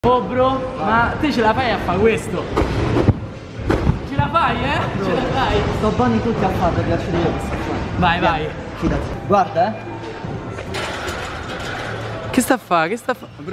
Oh bro, ma te ce la fai a fare questo? Ce la fai, eh? Bro, ce la fai? Sto buoni tutti a farlo, piace di io questo qua. Vai, vai. Fidati. Guarda, Che sta a fare? Che sta a fare?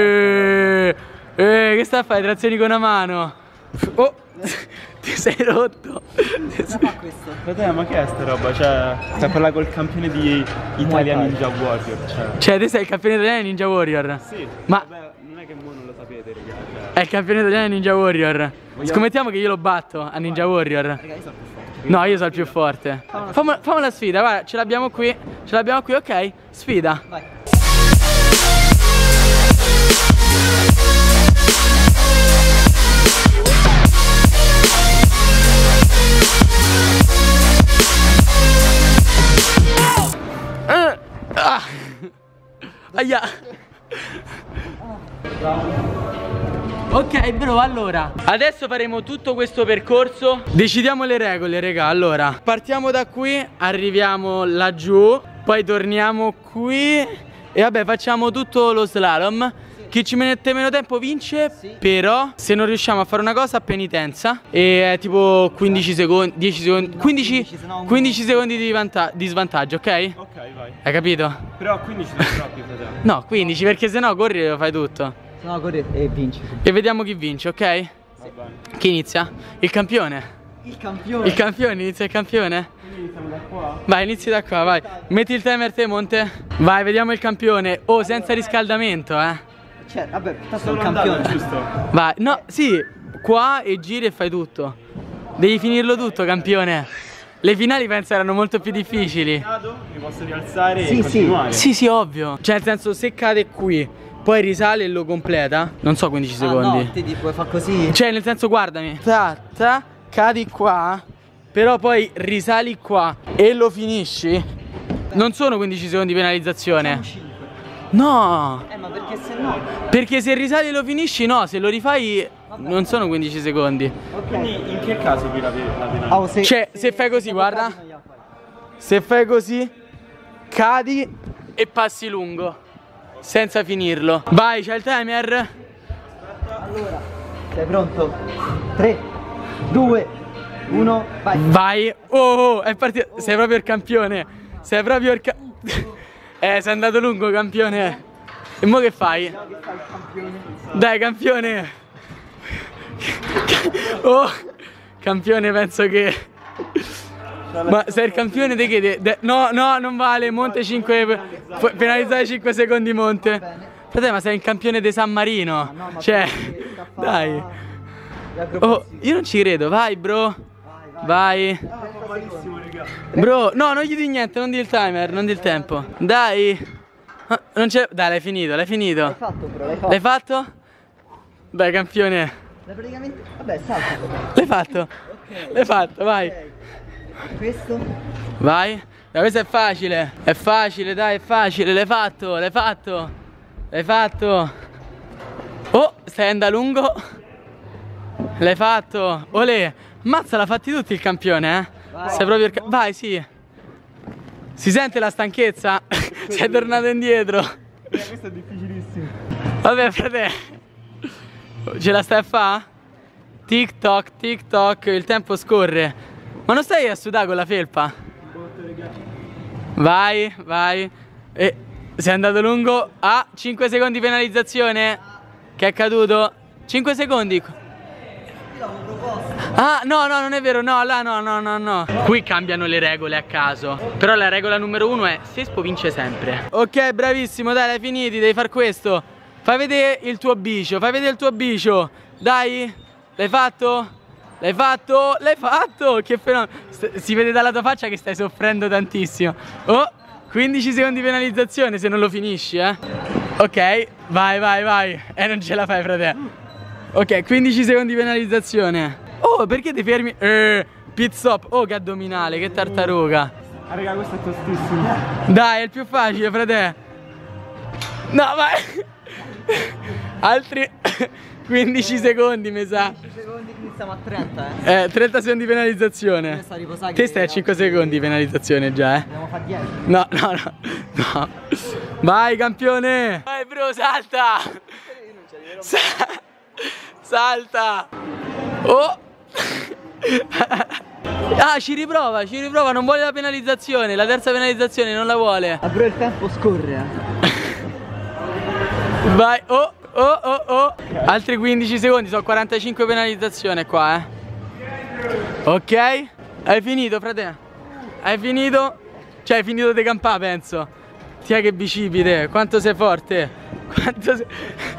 Che sta a fare? Trazioni con una mano. Oh, ti sei rotto. cosa fa questo? Fratello, ma che è sta roba? Cioè, sta parlando col campione di Italia Ninja Warrior. Cioè, te sei il campione italiano di Ninja Warrior? Sì. Ma vabbè, non è che mo non lo sapete, ragazzi. è il campione italiano di Ninja Warrior. Scommettiamo che io lo batto a Ninja Warrior. Raga, io sono più forte. No, io sono il più forte. Fammi la sfida, guarda, ce l'abbiamo qui. Ce l'abbiamo qui, ok? Sfida. Vai. Aia. Ok bro, allora adesso faremo tutto questo percorso. Decidiamo le regole, raga. Allora, partiamo da qui, arriviamo laggiù, poi torniamo qui e vabbè, facciamo tutto lo slalom. Chi ci mette meno tempo vince, però se non riusciamo a fare una cosa, penitenza. E è tipo 15 secondi, 10 secondi, 15 secondi di svantaggio, ok? Ok, vai. Hai capito? Però 15 sono troppi, fratello. No, 15, perché sennò corri e lo fai tutto. Se no corri e vinci. E vediamo chi vince, ok? Va bene. Chi inizia? Il campione. Il campione. Il campione, inizia il campione. Quindi iniziamo da qua. Vai, inizi da qua, vai. Metti il timer te, Monte. Vai, vediamo il campione. Oh, senza riscaldamento, Cioè, vabbè, tanto è Sono un campione. andato, giusto? Vai, no, sì, qua e giri e fai tutto. Devi finirlo tutto, campione. Le finali penso erano molto più difficili. Cado, mi posso rialzare Sì, e continuare. Sì, sì, ovvio. Cioè, nel senso, se cade qui, poi risale e lo completa. Non so 15 secondi. No, te ti puoi fare così. Cioè, nel senso, guardami. Cadi qua, però poi risali qua e lo finisci. Non sono 15 secondi di penalizzazione. Siamo 5. No, Ma perché se no? perché se risali e lo finisci, no. Se lo rifai, non sono 15 secondi. Ok. Quindi in che caso qui la penalità? Oh, Cioè, se fai così, guarda. Se fai così, cadi e passi lungo, senza finirlo. Vai, c'è il timer. Allora, sei pronto? 3, 2, 1, vai. Vai. Oh, è partito. Sei proprio il campione. Sei proprio il sei andato lungo, campione. E mo che fai? Dai, campione. Oh, campione, penso che... Ma sei il campione di che? No, no, non vale. Monte 5. Penalizzare 5 secondi, Monte. Fratello, ma sei il campione di San Marino. Cioè, dai. Oh, io non ci credo. Vai, bro. Vai. Bro, no, non gli di niente, non di il timer, non di il tempo. Dai. Non c'è. Dai, l'hai finito, l'hai finito. L'hai fatto, bro, l'hai fatto. L'hai fatto? Dai, campione. Praticamente, vabbè, salta. L'hai fatto? Ok. L'hai fatto, vai. Ok. Questo? Vai. Dai, questo è facile. È facile, dai, è facile. L'hai fatto, l'hai fatto. L'hai fatto. Oh, stai andando lungo. L'hai fatto. Olè. Mazza, l'ha fatti tutti il campione, eh? Vai. Sei proprio il vai, sì. Si sente la stanchezza? Sei tornato indietro. Questo è difficilissimo. Vabbè, frate. Ce la stai a fa? TikTok, TikTok, il tempo scorre. Ma non stai a sudare con la felpa? Vai, vai. E sei andato lungo. 5 secondi di penalizzazione. Che è caduto? 5 secondi. Ah, no, no, non è vero, no, là, no, no, no, no. Qui cambiano le regole a caso. Però la regola numero 1 è Sespo vince sempre. Ok, bravissimo, dai, l'hai finiti, devi far questo. Fai vedere il tuo bicio, fai vedere il tuo bicio. Dai, l'hai fatto? L'hai fatto? L'hai fatto? Che fenomeno. Si vede dalla tua faccia che stai soffrendo tantissimo. Oh, 15 secondi di penalizzazione se non lo finisci, eh. Ok, vai, vai, vai. Non ce la fai, frate. Ok, 15 secondi di penalizzazione. Oh, perché ti fermi? Pit stop. Oh, che addominale, che tartaruga. Ah, raga, questo è tostissimo. Dai, è il più facile, frate. No, vai. Altri 15 secondi, mi sa. 15 secondi, quindi siamo a 30, 30 secondi di penalizzazione. Te stai a 5 secondi di penalizzazione già, Dobbiamo fare 10. No, no, no, no. Vai, campione. Vai, bro, salta. Salta. Oh. Ah, ci riprova, non vuole la penalizzazione. La terza penalizzazione non la vuole. Però il tempo scorre. Vai. Oh. Altri 15 secondi, sono 45 penalizzazione qua, Ok. Hai finito, frate? Hai finito? Cioè hai finito di campare, penso. Ti è che bicipite, quanto sei forte. Quanto sei...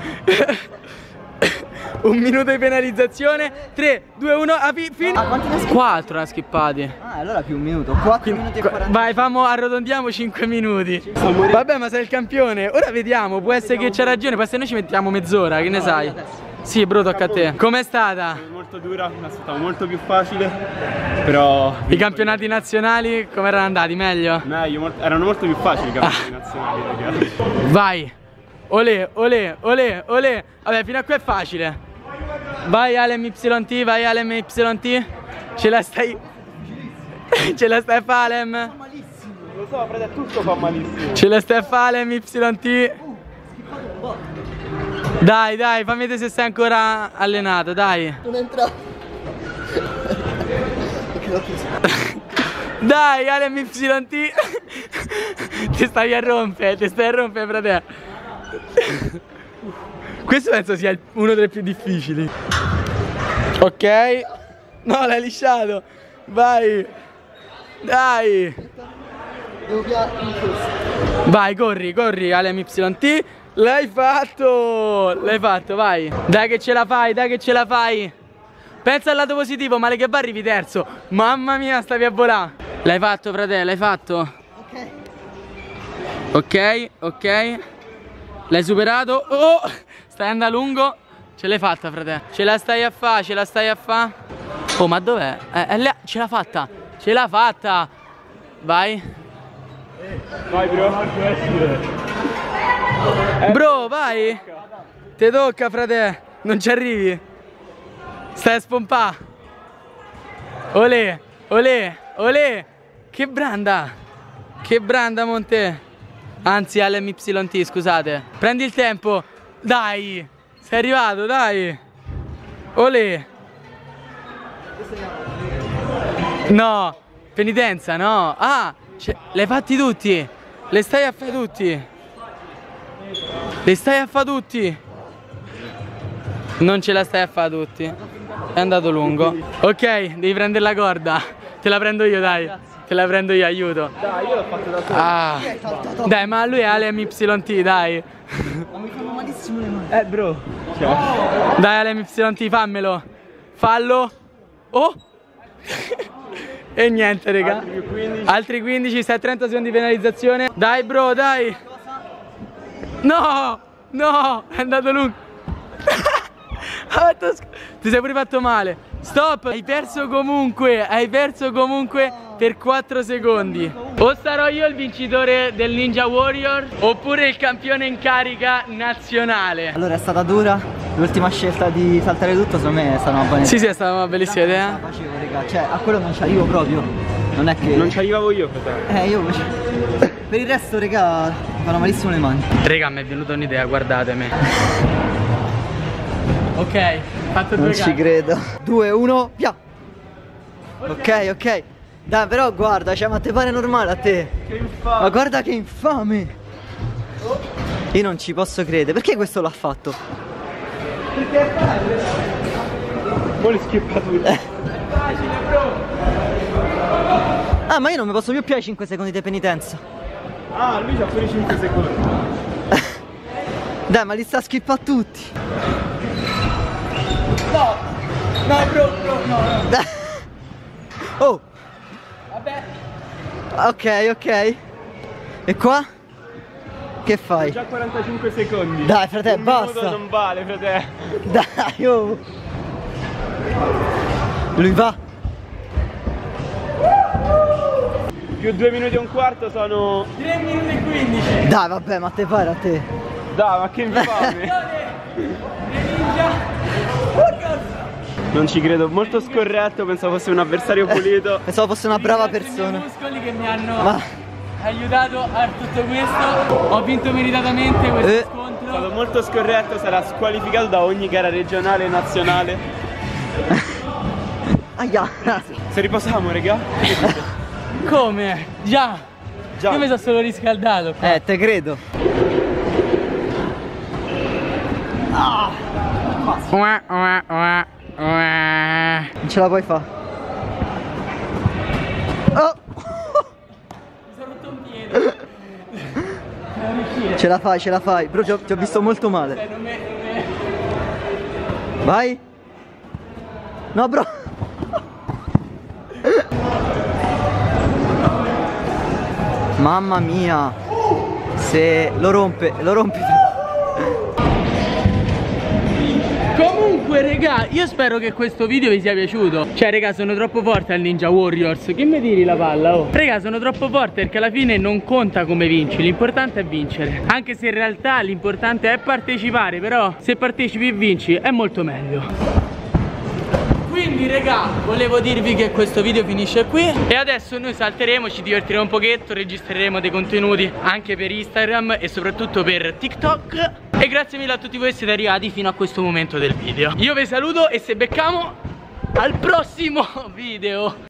1 minuto di penalizzazione. 3, 2, 1, fine. Quanti ne ha skippati? 4 ne ha skippati. Allora più 1 minuto. 4 minuti e 40. Vai, arrotondiamo 5 minuti. Vabbè, ma sei il campione. Ora vediamo, può essere che c'ha ragione. Poi se noi ci mettiamo mezz'ora, che ne sai? Sì, bro, tocca a te. Com'è stata? Molto dura, mi aspettavo molto più facile. Però i campionati nazionali come erano andati? Meglio? Meglio, erano molto più facili i campionati nazionali, ragazzi. Vai. Olè. Vabbè, fino a qui è facile. Vai AlemYT, vai AlemYT. Ce la stai a fare, Alem? Malissimo. Lo so, frate, tutto fa malissimo. Ce la stai a fare, AlemYT? Dai, fammi vedere se sei ancora allenato, dai. Non entra. Dai, AlemYT. Ti stai a rompere, frate. Questo penso sia uno dei più difficili. Ok. No, l'hai lisciato. Vai. Dai. Vai, corri, AlemYT. L'hai fatto, vai. Dai che ce la fai. Pensa al lato positivo, male che va arrivi terzo. Mamma mia, stavi a volare. L'hai fatto, fratello, l'hai fatto. Ok. L'hai superato. Oh, stai andando a lungo. Ce l'hai fatta, fratello. Ce la stai a fa. Oh, ma dov'è? Ce l'ha fatta. Vai. Vai, bro. Bro, vai. Te tocca, frate. Non ci arrivi. Stai a spompà. Olè. Che branda, Monte. Anzi, AlemYT, scusate. Prendi il tempo. Dai. Sei arrivato, dai. Olè. No. Penitenza, no. Ah, l'hai fatti tutti. Le stai a fare tutti. Non ce la stai a fare tutti. È andato lungo. Ok, devi prendere la corda. Te la prendo io, dai. Te la prendo io, aiuto. Dai, io l'ho fatto da solo. Dai, ma lui è AlemYT, dai. Ma mi fanno malissimo le mani. Bro. Dai, AlemYT, fammelo. Fallo. Oh. E niente, raga. Altri 15, stai a 30 secondi di penalizzazione. Dai, bro, dai. No, è andato lungo. Ti sei pure fatto male. Stop. Hai perso comunque per 4 secondi. O sarò io il vincitore del Ninja Warrior oppure il campione in carica nazionale. Allora è stata dura. L'ultima scelta di saltare tutto secondo me è stata una buona idea. Sì, è stata una bellissima idea. Facevo, raga. Cioè a quello non ci arrivo proprio. Non è che... Non ci arrivavo io, fratello. Io per il resto, raga, mi fanno malissimo le mani. Raga, mi è venuta un'idea, guardatemi. Ok, fatto 2 Non ci credo. 2, 1, via. Ok. Dai, però guarda, cioè, ma te pare normale a te? Che infame. Ma guarda che infame. Io non ci posso credere. Perché questo l'ha fatto? Perché vuole schippa tutto. Ah, ma io non mi posso più ai 5 secondi di penitenza. Ah, lui c'ha pure 5 secondi. Dai, ma li sta schippa a tutti. No, bro, no. Oh. Vabbè. Ok. E qua? Che fai? Già 45 secondi. Dai, frate, basta. Un minuto non vale, frate. Dai, oh. Lui va. Più 2 minuti e un quarto sono 3 minuti e 15. Dai, vabbè, ma te pare a te. Dai, ma che infame. Non ci credo, molto scorretto, pensavo fosse un avversario pulito. Pensavo fosse una brava persona. I muscoli che mi hanno aiutato a tutto questo. Ho vinto meritatamente questo scontro. stato molto scorretto, sarà squalificato da ogni gara regionale e nazionale. Aia. Se riposiamo, raga? Come? Già. Io mi sono solo riscaldato qua. Te credo. Non ce la puoi fare. Oh. Mi sono rotto un piede. Ce la fai. Però ti ho visto molto male. Vai. No, bro. Mamma mia. Se lo rompe. Comunque regà, io spero che questo video vi sia piaciuto. Cioè regà, sono troppo forte al Ninja Warriors. Che mi tiri la palla, oh? Regà, sono troppo forte perché alla fine non conta come vinci, l'importante è vincere. Anche se in realtà l'importante è partecipare, però se partecipi e vinci è molto meglio. Quindi regà, volevo dirvi che questo video finisce qui e adesso noi salteremo, ci divertiremo un pochetto, registreremo dei contenuti anche per Instagram e soprattutto per TikTok. E grazie mille a tutti voi che siete arrivati fino a questo momento del video. Io vi saluto e se beccamo al prossimo video.